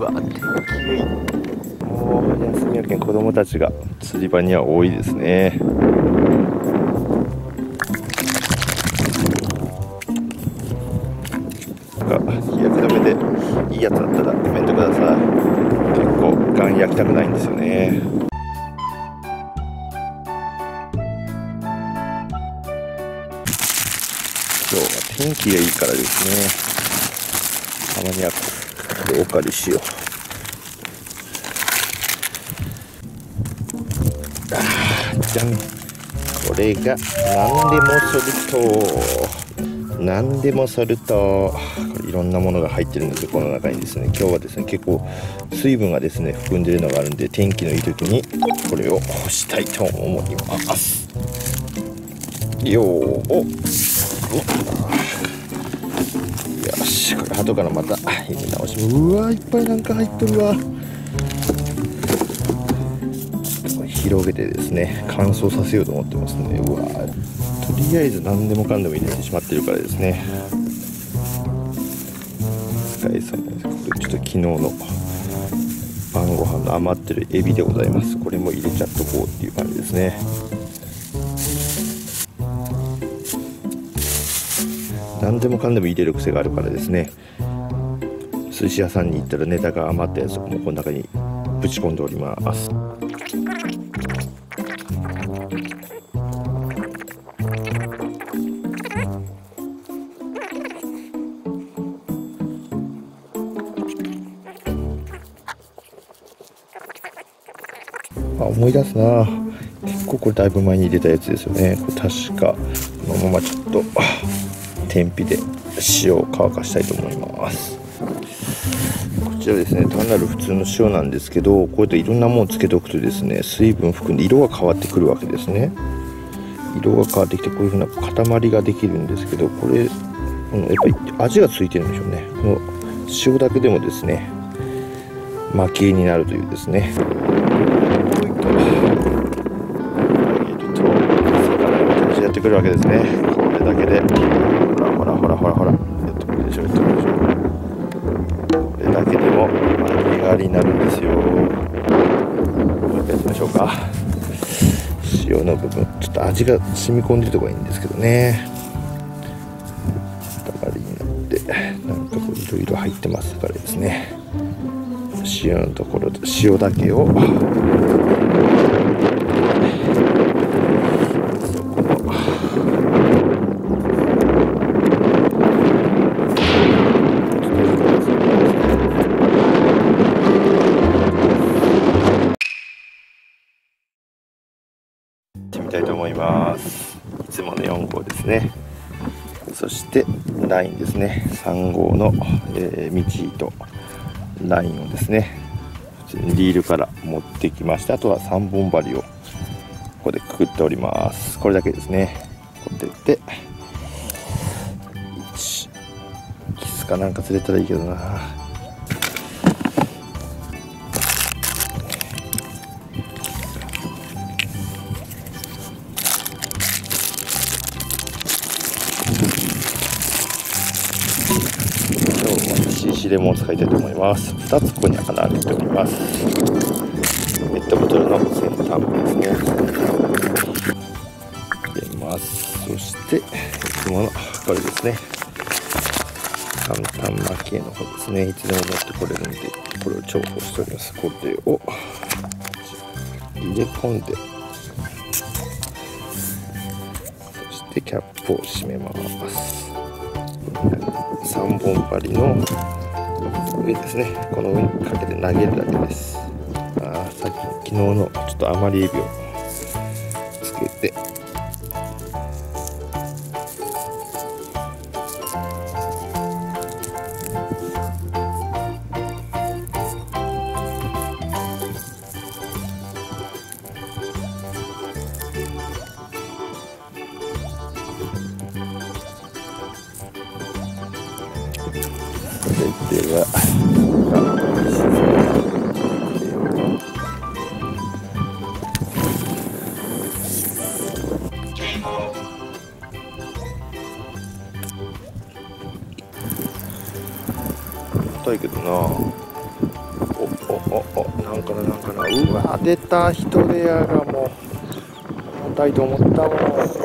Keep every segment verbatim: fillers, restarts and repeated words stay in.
わ、天気がいい。もう休み明け子供たちが釣り場には多いですね。なんか日焼け止めでいいやつだったらコメントください。結構ガン焼きたくないんですよね。今日は天気がいいからですね。たまにはこれお借りしよう。あーじゃん。これが何でもソルト。何でもソルト。これいろんなものが入ってるんですよ、この中にですね。今日はですね、結構水分がですね含んでるのがあるんで、天気のいい時にこれを干したいと思います。よーお。よし、これ後からまた入れ直し。うわ、いっぱいなんか入っとるわ。広げてですね、乾燥させようと思ってますね。うわ、とりあえず何でもかんでも入れてしまってるからですね、使えそうなんです。これちょっと昨日の晩ご飯の余ってるエビでございます。これも入れちゃっとこうっていう感じですね。何でもかんでも入れる癖があるからですね、寿司屋さんに行ったらネタが余ったやつをもうこの中にぶち込んでおります。あ、思い出すな。結構これだいぶ前に入れたやつですよね。これ確かこのままちょっと天日で塩を乾かしたいと思います。こちらですね、単なる普通の塩なんですけど、こうやっていろんなものをつけておくとですね、水分含んで色が変わってくるわけですね。色が変わってきてこういう風な塊ができるんですけど、これこのやっぱり味がついてるんでしょうね。この塩だけでもですね蒔絵になるというですね。やってくるわけですね。これだけでほらほらほらほらほらやってくるでしょ、やってくるでしょ。これだけでも揚げ上がりになるんですよ。もう一回やってみましょうか。塩の部分ちょっと味が染み込んでるところがいいんですけどね。塊になってなんかこういろいろ入ってますからですね、塩のところと塩だけをってみたいと思います。いつものよん号ですね。そしてラインですね、さん号の、えー、ミキとラインをですね普通にリールから持ってきまして、あとはさんぼん針をここでくくっております。これだけですね。こうやっていちキスかなんか釣れたらいいけどな。シーシー レモンを使いたいと思います。ふたつここに穴開けております。ペットボトルの先端部ですね、入れます。そしていつものこれですね、簡単巻き絵の方ですね。いつでも持ってこれるんでこれを重宝しております。これを入れ込んで、そしてキャップを閉めます。さんぼん針の上ですね、この上にかけて投げるだけです。あさっき昨日のちょっと余りエビをつけて、それでは硬いけどな。 おおおなんかななんかな、うわ出た人手屋がもう重たいと思ったもん。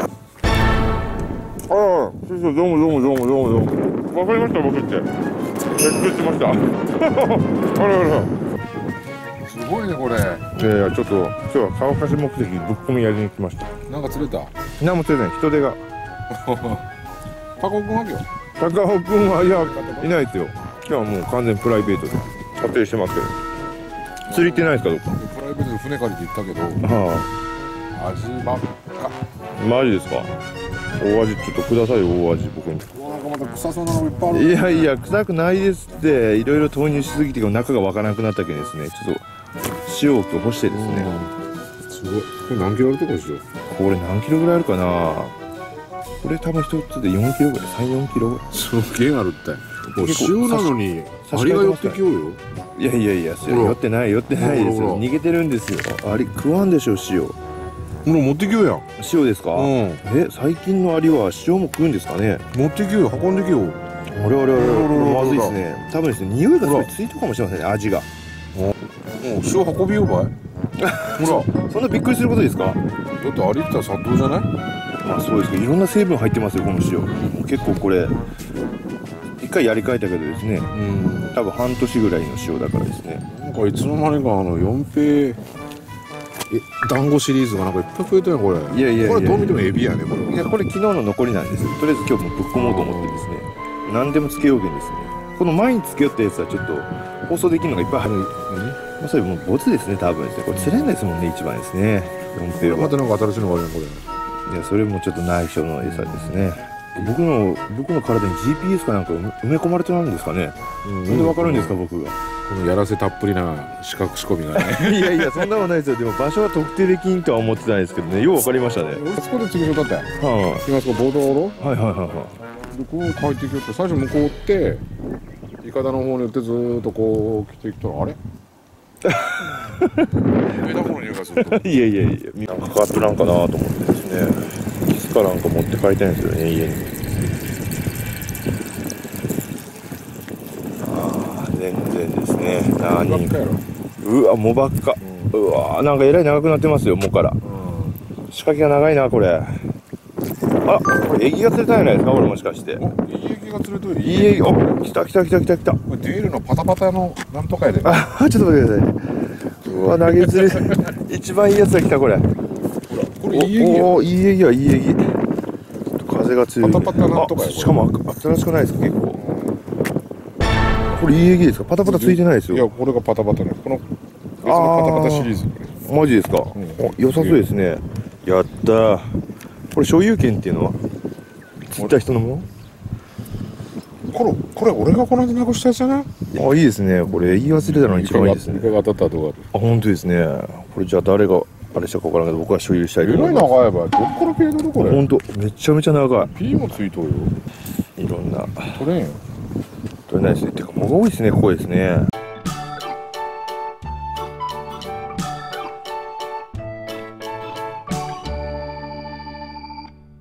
ああ師匠どうもどうもどうもどうもどうも。わかりました僕って熱中しました。あらあらすごいねこれ。 いやいやちょっと今日は乾かし目的ぶっ込みやりに来ました。 なんか釣れた。 何も釣れない人手が。 タコ君は今日。 高尾くんはいやいないですよ。今日はもう完全プライベートで撮影してますけど。釣り行ってないですかどっか。 プライベートで船借りて行ったけど。 は味ばっか。 あマジですか。大味ちょっとくださいよ大味僕に。 うわなんかまた臭そうなのいっぱいある。 いやいや臭くないですって。いろいろ投入しすぎて中がわからなくなったけどですね、ちょっと塩を今日干してですね。 すごい。これ何キロあるとこでしょ。 これ何キロぐらいあるかな。これ多分一つでよんキロぐらい、さん、よんキロぐらい。 すげえあるって。もう塩なのにアリが寄ってきようよ。 いやいやいや、寄ってない寄ってないですよ。逃げてるんですよ。アリ食わんでしょ塩。 ほら持ってきようやん。 塩ですか。 うん。 え最近のアリは塩も食うんですかね。 持ってきようよ、運んできよう。 あれあれあれまずいですね。多分ですね匂いがそれついてるかもしれませんね味が。 もう塩運びようばい。ほらそんなびっくりすることですか。 だってアリって砂糖じゃない。 まあそうですけどいろんな成分入ってますよこの塩。結構これ一回やり替えたけどですね、 うん多分半年ぐらいの塩だからですね。 なんかいつの間にかあの四平え団子シリーズがなんかいっぱい増えたよこれ。 いやいやいやこれどう見てもエビやねこれ。 いやこれ昨日の残りなんですよ。とりあえず今日もぶっ込もうと思ってですね何でもつけようけんですね。この前につけよったやつはちょっと放送できるのがいっぱいある。まあそれもうボツですね多分ですね。これ釣れないですもんね一番ですね四平は。 またなんか新しいのがあるやんこれ。 いやそれもちょっと内緒の餌ですね。僕の僕の体に ジーピーエス かなんか埋め込まれてるんですかね。 うんそれでわかるんですか僕が。 このやらせたっぷりな四角仕込みがね。 いやいやそんなことないですよ。でも場所は特定できんとは思ってたんですけどねようわかりましたね。 俺そこで釣り所だったよ。 は行きますかボードおろ。 いはいはいはいはでこう帰ってきよって最初向こうってイカダの方に寄ってずーっとこう来てきたらあれ上の方の匂いがすると。 い。いやいやいやなんかかかっとらんかなと思ってですね。キスかなんか持って帰りたいんですよね家に。ああ全然ですね。何ばっかやろ。 うわもうばっか。 ううわなんかえらい長くなってますよもうから。 ん仕掛けが長いなこれ。あこれエギが釣れたんじゃないですかこれもしかして。 おいい液が釣れとる。 いいエギお来た来た来た来た来た。 これデールのパタパタのなんとかやで。 あちょっと待ってください。うわ投げ釣り一番いいやつが来たこれ。 これいい液や。 おおいいエギはいいエギ。風が強い。 パタパタなんとかやあしかも新しくないですか結構。これいいエギですか。パタパタついてないですいやよ。 これがパタパタね。この別のパタパタシリーズ。 マジですか。 んお良さそうですね。やったー。これ所有権っていうのは釣った人のもこれこれ俺がこの間なくしたやつじゃない。 の。あいいですね。これ言い忘れたのが一番いいですね。 イカが当たった後がある。 あ本当ですね。これじゃあ誰があれしたか分からんけど僕は所有したいとえらい思います。 長いばどっから切れとるこれ。 本当めちゃめちゃ長い。 ピーもついとるよ。 いろんな取れんよ。 取れないですね。てか藻が多いですねここですね。